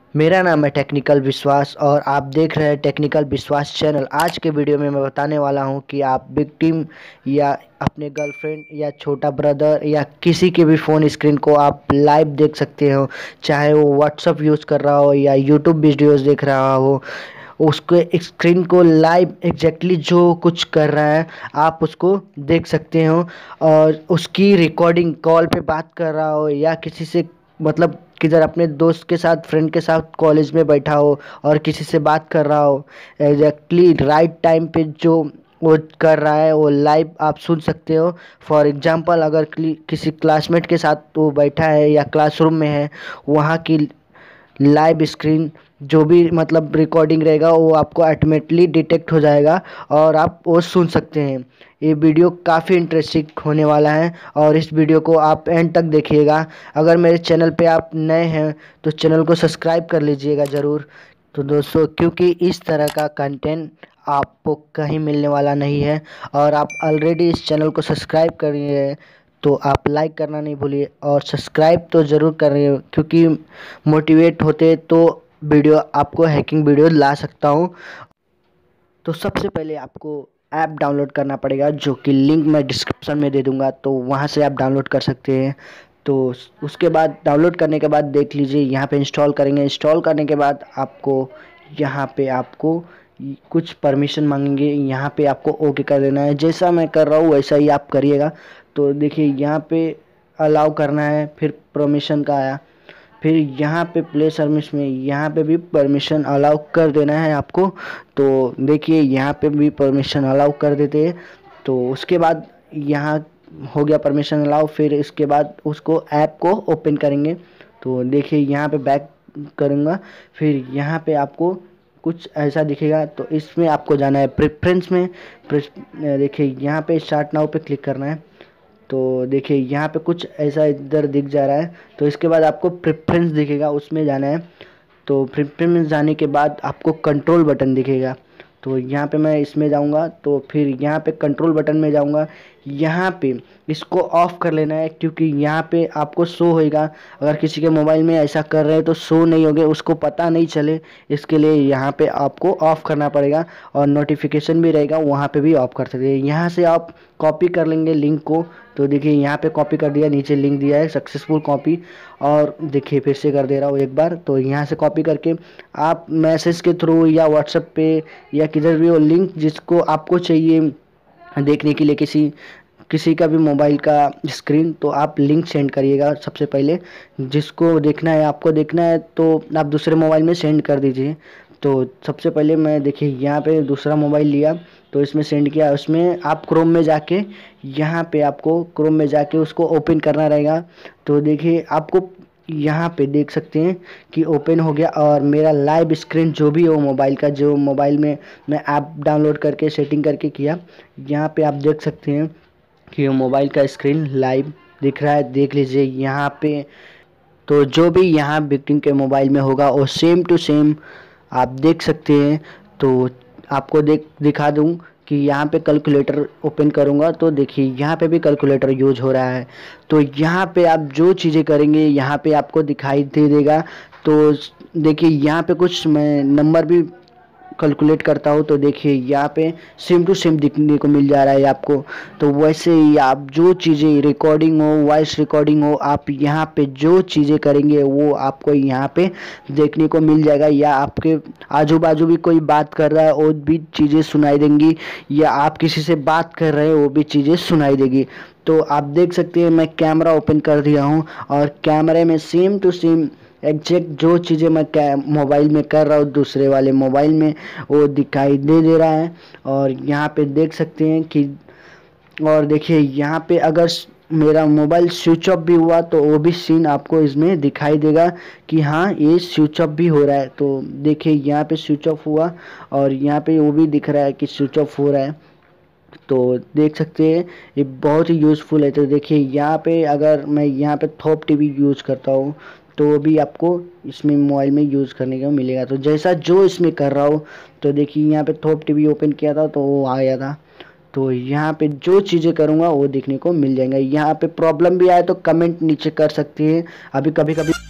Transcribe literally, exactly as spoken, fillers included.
मेरा नाम है टेक्निकल विश्वास और आप देख रहे हैं टेक्निकल विश्वास चैनल। आज के वीडियो में मैं बताने वाला हूं कि आप विक्टिम या अपने गर्लफ्रेंड या छोटा ब्रदर या किसी के भी फ़ोन स्क्रीन को आप लाइव देख सकते हो, चाहे वो व्हाट्सअप यूज़ कर रहा हो या यूट्यूब वीडियोज़ देख रहा हो। उसके स्क्रीन को लाइव एग्जैक्टली जो कुछ कर रहा है आप उसको देख सकते हो। और उसकी रिकॉर्डिंग कॉल पे बात कर रहा हो या किसी से, मतलब किधर अपने दोस्त के साथ, फ्रेंड के साथ कॉलेज में बैठा हो और किसी से बात कर रहा हो, एग्जैक्टली राइट टाइम पे जो वो कर रहा है वो लाइव आप सुन सकते हो। फॉर एग्जांपल, अगर किसी क्लासमेट के साथ वो बैठा है या क्लासरूम में है, वहाँ की लाइव स्क्रीन जो भी मतलब रिकॉर्डिंग रहेगा वो आपको ऑटोमेटिकली डिटेक्ट हो जाएगा और आप वो सुन सकते हैं। ये वीडियो काफ़ी इंटरेस्टिंग होने वाला है और इस वीडियो को आप एंड तक देखिएगा। अगर मेरे चैनल पे आप नए हैं तो चैनल को सब्सक्राइब कर लीजिएगा ज़रूर। तो दोस्तों, क्योंकि इस तरह का कंटेंट आपको कहीं मिलने वाला नहीं है और आप ऑलरेडी इस चैनल को सब्सक्राइब करिए तो आप लाइक करना नहीं भूलिए और सब्सक्राइब तो ज़रूर करिए, क्योंकि मोटिवेट होते तो वीडियो आपको हैकिंग वीडियो ला सकता हूँ। तो सबसे पहले आपको ऐप डाउनलोड करना पड़ेगा, जो कि लिंक मैं डिस्क्रिप्शन में दे दूँगा, तो वहाँ से आप डाउनलोड कर सकते हैं। तो उसके बाद डाउनलोड करने के बाद देख लीजिए, यहाँ पे इंस्टॉल करेंगे। इंस्टॉल करने के बाद आपको यहाँ पे आपको कुछ परमिशन मांगेंगे, यहाँ पे आपको ओके कर देना है। जैसा मैं कर रहा हूँ वैसा ही आप करिएगा। तो देखिए यहाँ पे अलाउ करना है, फिर परमिशन का आया, फिर यहाँ पे प्ले सर्विस में यहाँ पे भी परमिशन अलाउ कर देना है आपको। तो देखिए यहाँ पे भी परमिशन अलाउ कर देते हैं। तो उसके बाद यहाँ हो गया परमिशन अलाउ। फिर इसके बाद उसको ऐप को ओपन करेंगे। तो देखिए यहाँ पे बैक करूँगा, फिर यहाँ पे आपको कुछ ऐसा दिखेगा। तो इसमें आपको जाना है प्रेफरेंस में। देखिए यहाँ पे स्टार्ट नाउ पे क्लिक करना है। तो देखिए यहाँ पे कुछ ऐसा इधर दिख जा रहा है। तो इसके बाद आपको प्रेफरेंस दिखेगा, उसमें जाना है। तो प्रेफरेंस जाने के बाद आपको कंट्रोल बटन दिखेगा। तो यहाँ पे मैं इसमें जाऊँगा, तो फिर यहाँ पे कंट्रोल बटन में जाऊँगा। यहाँ पे इसको ऑफ़ कर लेना है, क्योंकि यहाँ पे आपको शो होएगा। अगर किसी के मोबाइल में ऐसा कर रहे हैं तो शो नहीं होगे, उसको पता नहीं चले, इसके लिए यहाँ पे आपको ऑफ़ करना पड़ेगा। और नोटिफिकेशन भी रहेगा, वहाँ पे भी ऑफ़ कर सकते हैं। यहाँ से आप कॉपी कर लेंगे लिंक को। तो देखिए यहाँ पे कॉपी कर दिया, नीचे लिंक दिया है सक्सेसफुल कॉपी। और देखिए फिर से कर दे रहा हूँ एक बार। तो यहाँ से कॉपी करके आप मैसेज के थ्रू या व्हाट्सएप पे या किधर भी वो लिंक जिसको आपको चाहिए देखने के लिए, किसी किसी का भी मोबाइल का स्क्रीन, तो आप लिंक सेंड करिएगा। सबसे पहले जिसको देखना है, आपको देखना है, तो आप दूसरे मोबाइल में सेंड कर दीजिए। तो सबसे पहले मैं देखिए यहाँ पे दूसरा मोबाइल लिया, तो इसमें सेंड किया। उसमें आप क्रोम में जाके, यहाँ पे आपको क्रोम में जाके उसको ओपन करना रहेगा। तो देखिए आपको यहाँ पे देख सकते हैं कि ओपन हो गया और मेरा लाइव स्क्रीन जो भी हो मोबाइल का, जो मोबाइल में मैं ऐप डाउनलोड करके सेटिंग करके किया, यहाँ पे आप देख सकते हैं कि मोबाइल का स्क्रीन लाइव दिख रहा है। देख लीजिए यहाँ पे। तो जो भी यहाँ विक्टिम के मोबाइल में होगा वो सेम टू सेम आप देख सकते हैं। तो आपको देख दिखा दूँ कि यहाँ पे कैलकुलेटर ओपन करूँगा, तो देखिए यहाँ पे भी कैलकुलेटर यूज हो रहा है। तो यहाँ पे आप जो चीज़ें करेंगे यहाँ पे आपको दिखाई दे देगा। तो देखिए यहाँ पे कुछ मैं नंबर भी कैलकुलेट करता हूँ, तो देखिए यहाँ पे सेम टू सेम दिखने को मिल जा रहा है आपको। तो वैसे ही आप जो चीज़ें रिकॉर्डिंग हो, वॉइस रिकॉर्डिंग हो, आप यहाँ पे जो चीज़ें करेंगे वो आपको यहाँ पे देखने को मिल जाएगा। या आपके आजू बाजू भी कोई बात कर रहा है वो भी चीज़ें सुनाई देंगी, या आप किसी से बात कर रहे हैं वो भी चीज़ें सुनाई देगी। तो आप देख सकते हैं मैं कैमरा ओपन कर दिया हूँ और कैमरे में सेम टू सेम एग्जैक्ट जो चीज़ें मैं क्या मोबाइल में कर रहा हूँ दूसरे वाले मोबाइल में वो दिखाई दे दे रहा है। और यहाँ पे देख सकते हैं कि, और देखिए यहाँ पे अगर मेरा मोबाइल स्विच ऑफ भी हुआ तो वो भी सीन आपको इसमें दिखाई देगा कि हाँ ये स्विच ऑफ भी हो रहा है। तो देखिए यहाँ पे स्विच ऑफ हुआ और यहाँ पे वो भी दिख रहा है कि स्विच ऑफ हो रहा है। तो देख सकते हैं ये बहुत ही यूज़फुल है। तो देखिए यहाँ पे अगर मैं यहाँ पे थॉप टीवी यूज़ करता हूँ तो वो भी आपको इसमें मोबाइल में यूज़ करने का मिलेगा। तो जैसा जो इसमें कर रहा हूँ, तो देखिए यहाँ पे थॉप टीवी ओपन किया था तो वो आया था। तो यहाँ पे जो चीज़ें करूँगा वो देखने को मिल जाएंगे। यहाँ पे प्रॉब्लम भी आए तो कमेंट नीचे कर सकते हैं। अभी कभी कभी